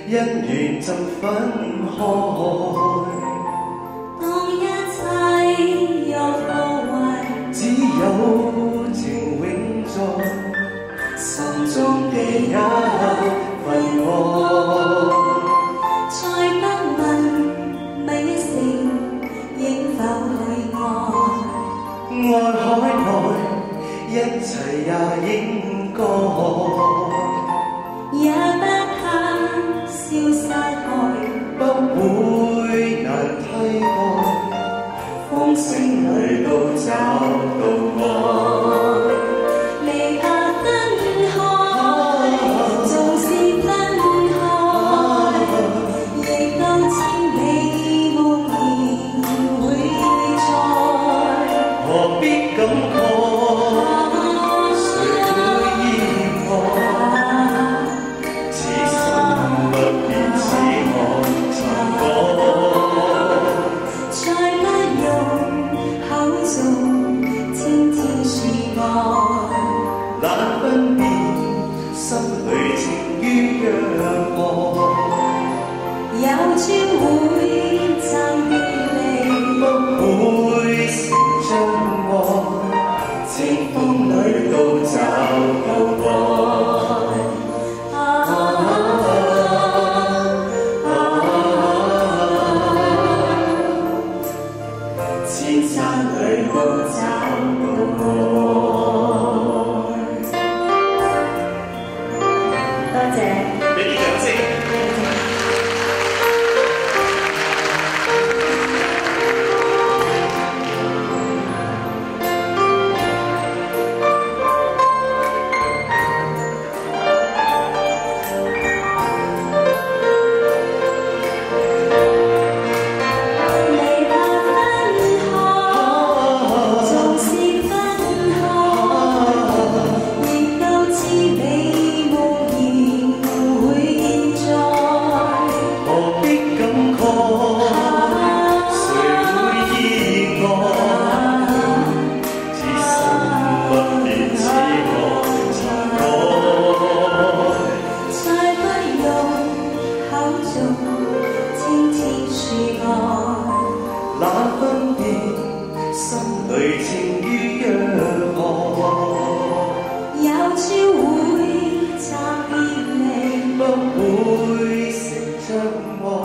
因緣就分開。 當一切又破壞， 只有情永在心中嘅一份愛。 再不問每一聲應否去愛， 愛海內一切也應該。 也不怕消失開， 不會難替代，風聲裏都找到愛。 未怕分開，縱是分開，亦都千里無言會再。 何必感慨？難分辨心裏情於若何， 有朝會暫別離， 不會成真愛，清風裏都找到愛。千山裏都找到愛。 多謝。 俾啲掌聲。 未怕分開，縱是分開，亦都知你無言會現在。 何必感慨？誰會意外？至心不變似我曾愛。 再不用口中天天說愛， 難分辨心裏情於若何， 有朝會暫別離， 不會成真愛。